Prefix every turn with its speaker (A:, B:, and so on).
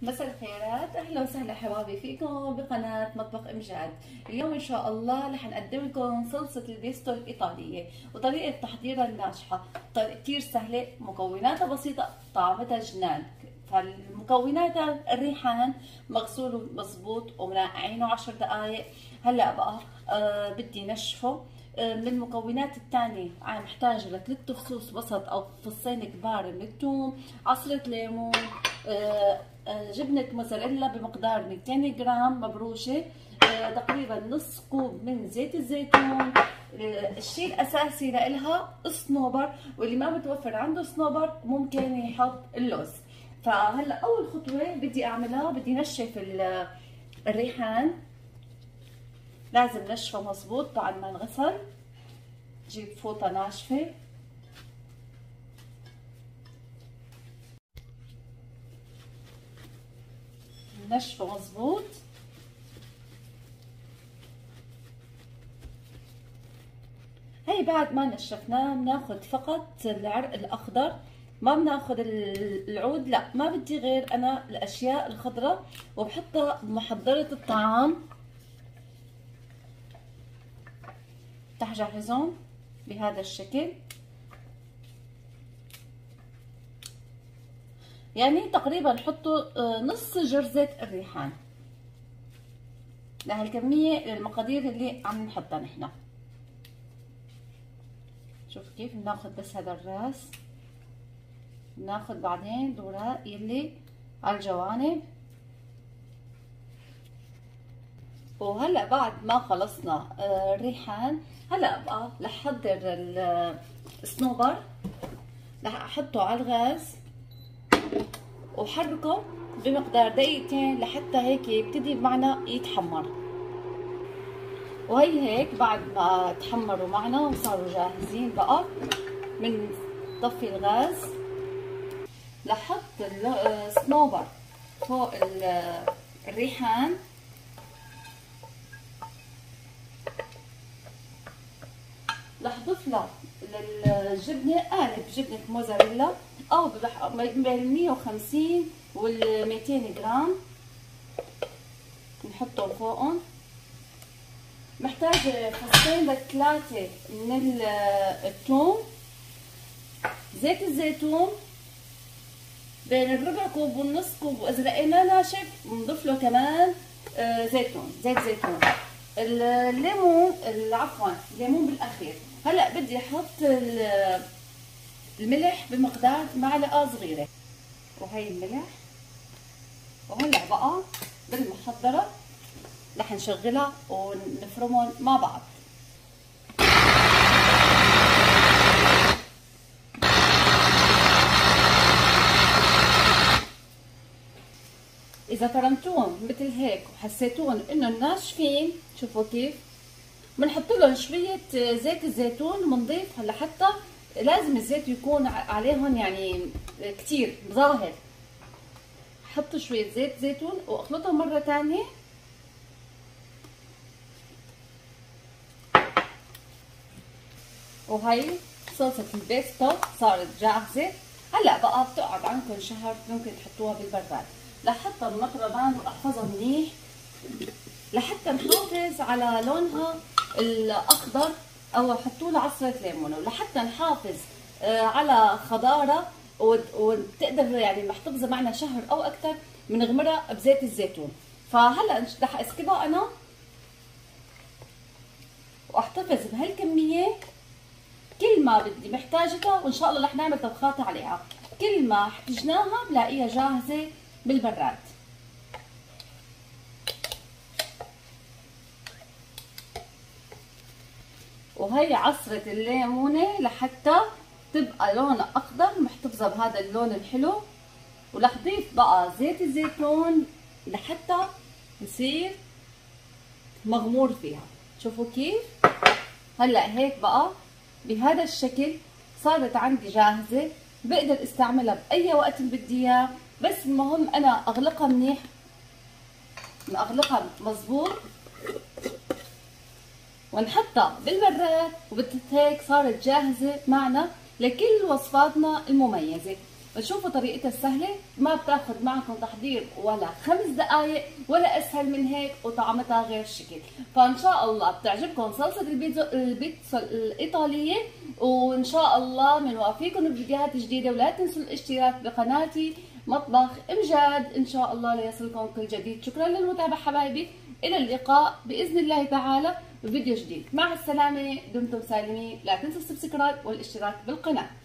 A: مساء الخيرات، اهلا وسهلا حبايبي فيكم بقناه مطبخ امجاد. اليوم ان شاء الله رح نقدم لكم صلصه البيستو الايطاليه وطريقه تحضيرها الناجحه. كتير سهله، مكوناتها بسيطه، طعمتها جنان. فالمكونات الريحان مغسول مظبوط ومنقعينه 10 دقائق. هلا بقى بدي نشفه. من المكونات الثانية محتاجة ل3 فصوص وسط أو فصين كبار من الثوم، عصرة ليمون، جبنة موزاريلا بمقدار 200 جرام مبروشة، تقريبا نص كوب من زيت الزيتون. الشيء الأساسي لإلها الصنوبر، واللي ما بتوفر عنده صنوبر ممكن يحط اللوز. فهلا أول خطوة بدي أعملها، بدي نشف الريحان. لازم نشفه مظبوط بعد ما انغسل. جيب فوطة ناشفة نشفه مظبوط. هي بعد ما نشفناه بناخد فقط العرق الاخضر، ما بناخد العود، لا ما بدي غير انا الاشياء الخضراء، وبحطها بمحضرة الطعام. رح جهزهم بهذا الشكل، يعني تقريبا حطوا نص جرزة الريحان لهالكمية المقادير اللي عم نحطها نحن. شوف كيف بناخد بس هذا الراس، بناخد بعدين الوراق يلي على الجوانب. وهلا بعد ما خلصنا الريحان، هلا بقى رح احضر الصنوبر. رح احطه على الغاز وحركه بمقدار دقيقتين لحتى هيك يبتدي معنا يتحمر. وهي هيك بعد ما تحمروا معنا وصاروا جاهزين بقى، من طفي الغاز. لحط الصنوبر فوق الريحان، رح ضيف له للجبنه قالب جبنه موزاريلا او بين 150 وال 200 جرام، نحطهم فوقهم. محتاجه فصين ل3 من الثوم، زيت الزيتون بين الربع كوب والنص كوب، واذا لقينا ناشف بنضيف له كمان زيت زيتون. الليمون، عفوا الليمون بالاخير. هلا بدي احط الملح بمقدار معلقه صغيره، وهي الملح. وهلا بقى بالمحضره رح نشغلها ونفرمهم مع بعض. اذا فرمتوهم مثل هيك وحسيتوهم انهم ناشفين، شوفوا كيف بنحط لهم شويه زيت الزيتون وبنضيف. هلا حتى لازم الزيت يكون عليهم يعني كتير ظاهر. حط شويه زيت زيتون واخلطهم مره ثانيه. وهي صلصه البيستو صارت جاهزه. هلا بقى بتقعد عندكم شهر، ممكن تحطوها بالبراد. لحطها بمطرمان واحفظها منيح لحتى نحافظ على لونها الاخضر، او حطوا لها عصره ليمون ولحتى نحافظ على خضاره، وتقدر يعني محتفظه معنا شهر او اكثر بنغمرها بزيت الزيتون. فهلا رح اسكبها انا واحتفظ بهالكميه كل ما بدي محتاجتها، وان شاء الله رح نعمل طبخات عليها. كل ما احتجناها بلاقيها جاهزه بالبراد. وهي عصرة الليمونة لحتى تبقى لونها اخضر، محتفظة بهذا اللون الحلو. ورح ضيف بقى زيت الزيتون لحتى يصير مغمور فيها. شوفوا كيف هلا هيك بقى بهذا الشكل صارت عندي جاهزة. بقدر استعملها باي وقت بدي اياه، بس المهم انا اغلقها منيح، اغلقها مظبوط ونحطها بالبراد. وبالتالي هيك صارت جاهزة معنا لكل وصفاتنا المميزة. تشوفوا طريقتها السهله، ما بتاخذ معكم تحضير ولا 5 دقائق ولا اسهل من هيك، وطعمتها غير شكل. فان شاء الله بتعجبكم صلصه البيتزا الايطاليه، وان شاء الله بنوافيكم بفيديوهات جديده. ولا تنسوا الاشتراك بقناتي مطبخ امجاد ان شاء الله ليصلكم كل جديد. شكرا للمتابعه حبايبي، الى اللقاء باذن الله تعالى بفيديو جديد. مع السلامه، دمتم سالمين. لا تنسوا السبسكرايب والاشتراك بالقناه.